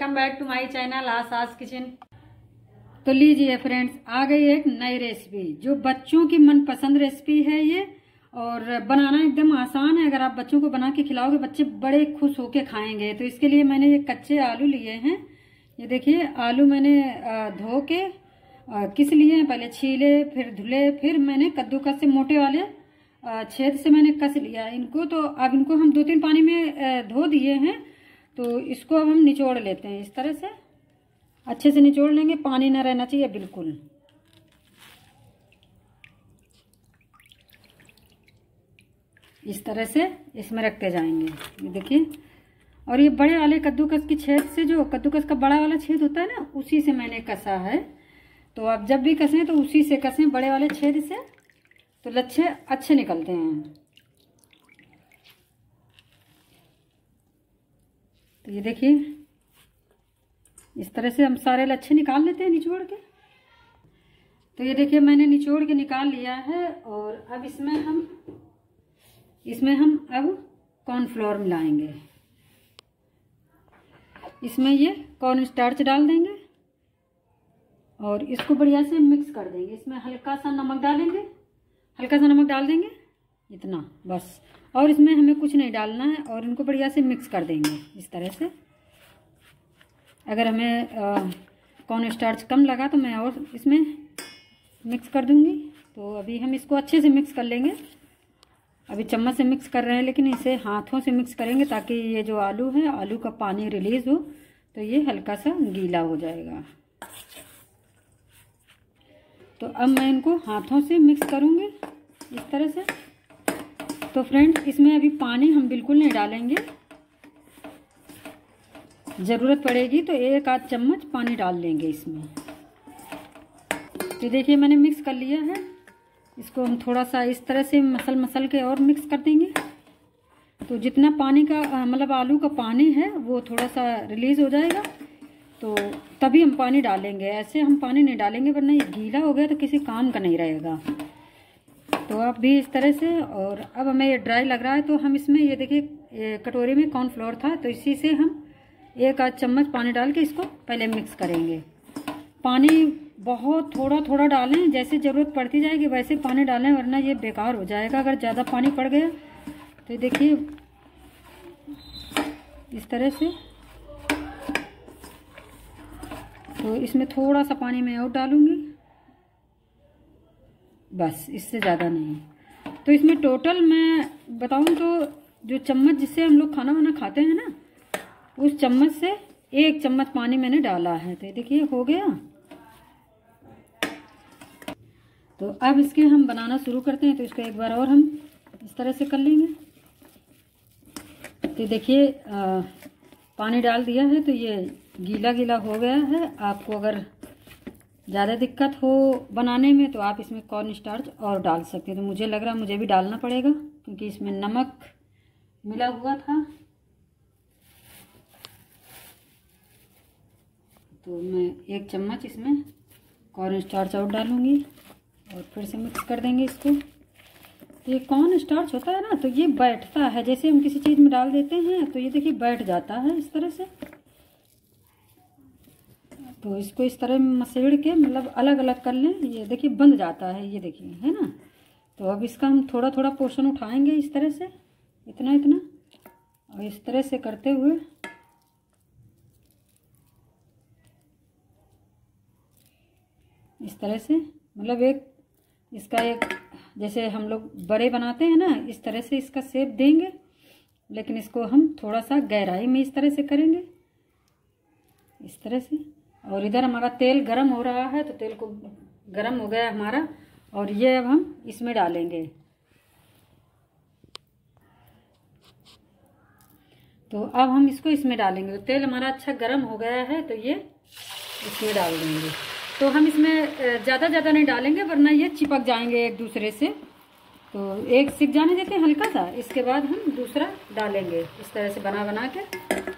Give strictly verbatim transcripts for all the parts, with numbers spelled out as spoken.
Welcome back to my channel आसास kitchen. तो लीजिए फ्रेंड्स, आ गई एक नई रेसिपी जो बच्चों की मनपसंद रेसिपी है ये, और बनाना एकदम आसान है। अगर आप बच्चों को बना के खिलाओगे बच्चे बड़े खुश होके खाएंगे। तो इसके लिए मैंने ये कच्चे आलू लिए हैं। ये देखिए आलू मैंने धो के किस लिए हैं, पहले छीले फिर धुले, फिर मैंने कद्दूकस से मोटे वाले छेद से मैंने कस लिया इनको। तो अब इनको हम दो तीन पानी में धो दिए हैं। तो इसको अब हम निचोड़ लेते हैं। इस तरह से अच्छे से निचोड़ लेंगे, पानी ना रहना चाहिए बिल्कुल। इस तरह से इसमें रखते जाएंगे। ये देखिए, और ये बड़े वाले कद्दूकस की छेद से, जो कद्दूकस का बड़ा वाला छेद होता है ना, उसी से मैंने कसा है। तो आप जब भी कसें तो उसी से कसें, बड़े वाले छेद से, तो लच्छे अच्छे निकलते हैं। तो ये देखिए, इस तरह से हम सारे लच्छे निकाल लेते हैं निचोड़ के। तो ये देखिए मैंने निचोड़ के निकाल लिया है। और अब इसमें हम इसमें हम अब कॉर्नफ्लोर मिलाएंगे। इसमें ये कॉर्न स्टार्च डाल देंगे और इसको बढ़िया से मिक्स कर देंगे। इसमें हल्का सा नमक डालेंगे, हल्का सा नमक डाल देंगे, इतना बस। और इसमें हमें कुछ नहीं डालना है। और इनको बढ़िया से मिक्स कर देंगे इस तरह से। अगर हमें कॉर्न स्टार्च कम लगा तो मैं और इसमें मिक्स कर दूंगी। तो अभी हम इसको अच्छे से मिक्स कर लेंगे। अभी चम्मच से मिक्स कर रहे हैं, लेकिन इसे हाथों से मिक्स करेंगे ताकि ये जो आलू है, आलू का पानी रिलीज हो, तो ये हल्का सा गीला हो जाएगा। तो अब मैं इनको हाथों से मिक्स करूंगी इस तरह से। तो फ्रेंड्स, इसमें अभी पानी हम बिल्कुल नहीं डालेंगे। ज़रूरत पड़ेगी तो एक आध चम्मच पानी डाल लेंगे इसमें। तो देखिए मैंने मिक्स कर लिया है। इसको हम थोड़ा सा इस तरह से मसल मसल के और मिक्स कर देंगे। तो जितना पानी का मतलब आलू का पानी है वो थोड़ा सा रिलीज़ हो जाएगा, तो तभी हम पानी डालेंगे। ऐसे हम पानी नहीं डालेंगे, वरना ये गीला हो गया तो किसी काम का नहीं रहेगा। तो अब भी इस तरह से। और अब हमें ये ड्राई लग रहा है तो हम इसमें, ये देखिए कटोरी में कॉर्नफ्लोर था, तो इसी से हम एक आध चम्मच पानी डाल के इसको पहले मिक्स करेंगे। पानी बहुत थोड़ा थोड़ा डालें, जैसे ज़रूरत पड़ती जाएगी वैसे पानी डालें, वरना ये बेकार हो जाएगा अगर ज़्यादा पानी पड़ गया। तो देखिए इस तरह से। तो इसमें थोड़ा सा पानी मैं और डालूंगी, बस, इससे ज़्यादा नहीं। तो इसमें टोटल मैं बताऊं तो जो चम्मच जिससे हम लोग खाना वाना खाते हैं ना, उस चम्मच से एक चम्मच पानी मैंने डाला है। तो देखिए हो गया। तो अब इसके हम बनाना शुरू करते हैं। तो इसको एक बार और हम इस तरह से कर लेंगे। तो देखिए पानी डाल दिया है तो ये गीला गीला हो गया है। आपको अगर ज़्यादा दिक्कत हो बनाने में तो आप इसमें कॉर्न स्टार्च और डाल सकते हैं। तो मुझे लग रहा है मुझे भी डालना पड़ेगा, क्योंकि इसमें नमक मिला हुआ था। तो मैं एक चम्मच इसमें कॉर्न स्टार्च और डालूंगी और फिर से मिक्स कर देंगे इसको। तो ये कॉर्न स्टार्च होता है ना, तो ये बैठता है। जैसे हम किसी चीज़ में डाल देते हैं तो ये देखिए बैठ जाता है इस तरह से। तो इसको इस तरह मसेड़ के मतलब अलग अलग कर लें। ये देखिए बंध जाता है, ये देखिए, है ना। तो अब इसका हम थोड़ा थोड़ा पोर्शन उठाएंगे इस तरह से, इतना इतना, और इस तरह से करते हुए इस तरह से, मतलब एक इसका एक, जैसे हम लोग बड़े बनाते हैं ना, इस तरह से इसका शेप देंगे। लेकिन इसको हम थोड़ा सा गहराई में इस तरह से करेंगे, इस तरह से। और इधर हमारा तेल गरम हो रहा है, तो तेल को गरम हो गया हमारा, और ये अब हम इसमें डालेंगे। तो अब हम इसको इसमें डालेंगे। तो तेल हमारा अच्छा गरम हो गया है, तो ये इसमें डाल देंगे। तो हम इसमें ज़्यादा ज़्यादा नहीं डालेंगे, वरना ये चिपक जाएंगे एक दूसरे से। तो एक सिक जाने देते हैं हल्का सा, इसके बाद हम दूसरा डालेंगे इस तरह से बना बना के।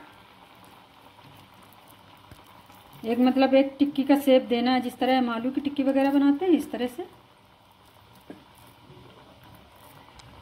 एक मतलब एक टिक्की का शेप देना है, जिस तरह हम आलू की टिक्की वगैरह बनाते हैं, इस तरह से।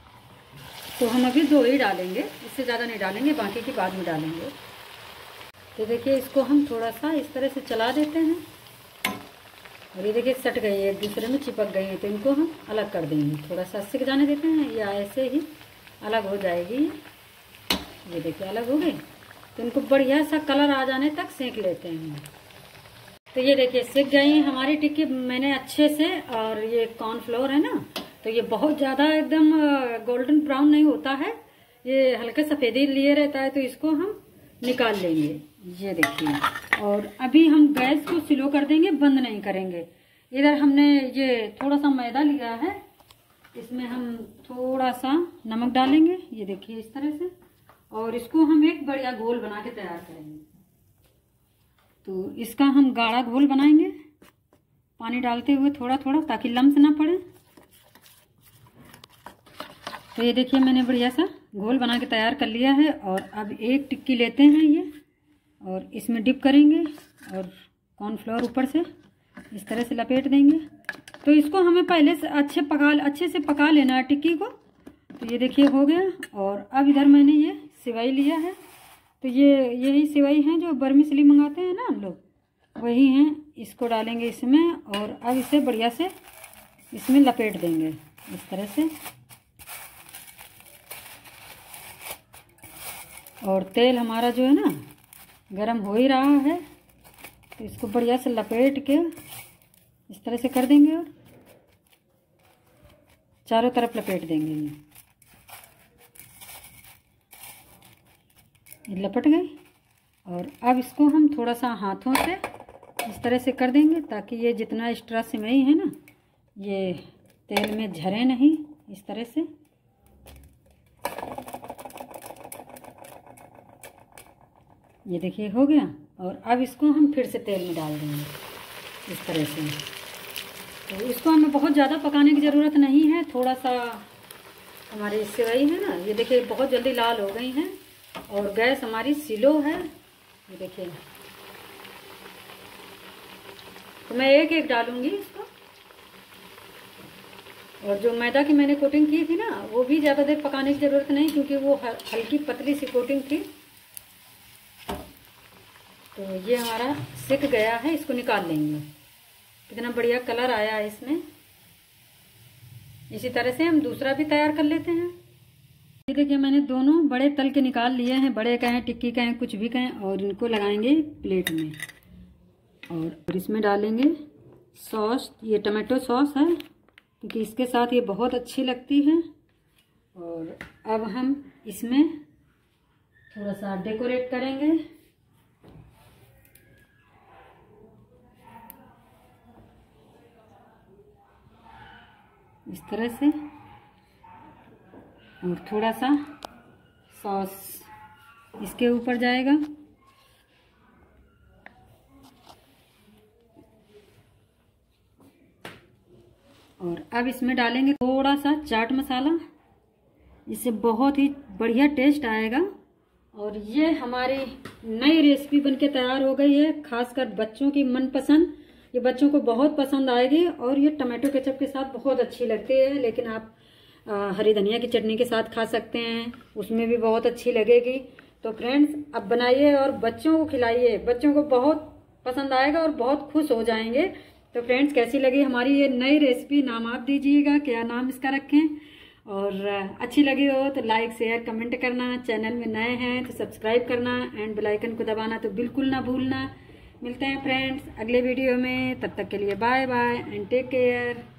तो हम अभी दो ही डालेंगे, इससे ज़्यादा नहीं डालेंगे, बाकी की बाद में डालेंगे। तो देखिए इसको हम थोड़ा सा इस तरह से चला देते हैं और ये देखिए सट गई है, एक दूसरे में चिपक गई है, तो इनको हम अलग कर देंगे। थोड़ा सा सिक जाने देते हैं, या ऐसे ही अलग हो जाएगी। ये देखिए अलग हो गई। तो इनको बढ़िया सा कलर आ जाने तक सेक लेते हैं। तो ये देखिए सिक गई हमारी टिक्की मैंने अच्छे से। और ये कॉर्नफ्लोर है ना, तो ये बहुत ज़्यादा एकदम गोल्डन ब्राउन नहीं होता है, ये हल्के सफ़ेदी लिए रहता है। तो इसको हम निकाल लेंगे। ये देखिए। और अभी हम गैस को स्लो कर देंगे, बंद नहीं करेंगे। इधर हमने ये थोड़ा सा मैदा लिया है, इसमें हम थोड़ा सा नमक डालेंगे। ये देखिए इस तरह से। और इसको हम एक बढ़िया घोल बना के तैयार करेंगे। तो इसका हम गाढ़ा घोल बनाएंगे, पानी डालते हुए थोड़ा थोड़ा, ताकि लम्स ना पड़े। तो ये देखिए मैंने बढ़िया सा घोल बना के तैयार कर लिया है। और अब एक टिक्की लेते हैं ये, और इसमें डिप करेंगे और कॉर्नफ्लोर ऊपर से इस तरह से लपेट देंगे। तो इसको हमें पहले से अच्छे पका अच्छे से पका लेना है टिक्की को। तो ये देखिए हो गया। और अब इधर मैंने ये सेवई लिया है, तो ये यही सेवई हैं जो बर्मिसली मंगाते हैं ना हम लोग, वही हैं। इसको डालेंगे इसमें और अब इसे बढ़िया से इसमें लपेट देंगे इस तरह से। और तेल हमारा जो है ना गरम हो ही रहा है, तो इसको बढ़िया से लपेट के इस तरह से कर देंगे और चारों तरफ लपेट देंगे। ये लपट गई। और अब इसको हम थोड़ा सा हाथों से इस तरह से कर देंगे, ताकि ये जितना एक्स्ट्रा सेवई है ना ये तेल में झरे नहीं, इस तरह से। ये देखिए हो गया। और अब इसको हम फिर से तेल में डाल देंगे इस तरह से। तो इसको हमें बहुत ज़्यादा पकाने की ज़रूरत नहीं है, थोड़ा सा हमारी सेवई है ना, ये देखिए बहुत जल्दी लाल हो गई हैं। और गैस हमारी स्लो है। ये देखिए। तो मैं एक एक डालूंगी इसको। और जो मैदा की मैंने कोटिंग की थी ना, वो भी ज़्यादा देर पकाने की ज़रूरत नहीं, क्योंकि वो हल्की पतली सी कोटिंग थी। तो ये हमारा सिक गया है, इसको निकाल लेंगे। कितना बढ़िया कलर आया है इसमें। इसी तरह से हम दूसरा भी तैयार कर लेते हैं। ये देखिए मैंने दोनों बड़े तल के निकाल लिए हैं, बड़े कहें टिक्की कहें कुछ भी कहें। और इनको लगाएंगे प्लेट में और इसमें डालेंगे सॉस। ये टमाटो सॉस है, क्योंकि इसके साथ ये बहुत अच्छी लगती है। और अब हम इसमें थोड़ा सा डेकोरेट करेंगे। इस तरह से। और थोड़ा सा सॉस इसके ऊपर जाएगा। और अब इसमें डालेंगे थोड़ा सा चाट मसाला, इससे बहुत ही बढ़िया टेस्ट आएगा। और ये हमारी नई रेसिपी बनके तैयार हो गई है, खासकर बच्चों की मनपसंद। ये बच्चों को बहुत पसंद आएगी। और ये टमाटो केचप के साथ बहुत अच्छी लगती है, लेकिन आप आ, हरी धनिया की चटनी के साथ खा सकते हैं, उसमें भी बहुत अच्छी लगेगी। तो फ्रेंड्स अब बनाइए और बच्चों को खिलाइए, बच्चों को बहुत पसंद आएगा और बहुत खुश हो जाएंगे। तो फ्रेंड्स कैसी लगी हमारी ये नई रेसिपी, नाम आप दीजिएगा, क्या नाम इसका रखें। और अच्छी लगी हो तो लाइक शेयर कमेंट करना, चैनल में नए हैं तो सब्सक्राइब करना एंड बेल आइकन को दबाना तो बिल्कुल ना भूलना। मिलते हैं फ्रेंड्स अगले वीडियो में, तब तक के लिए bye bye and take care.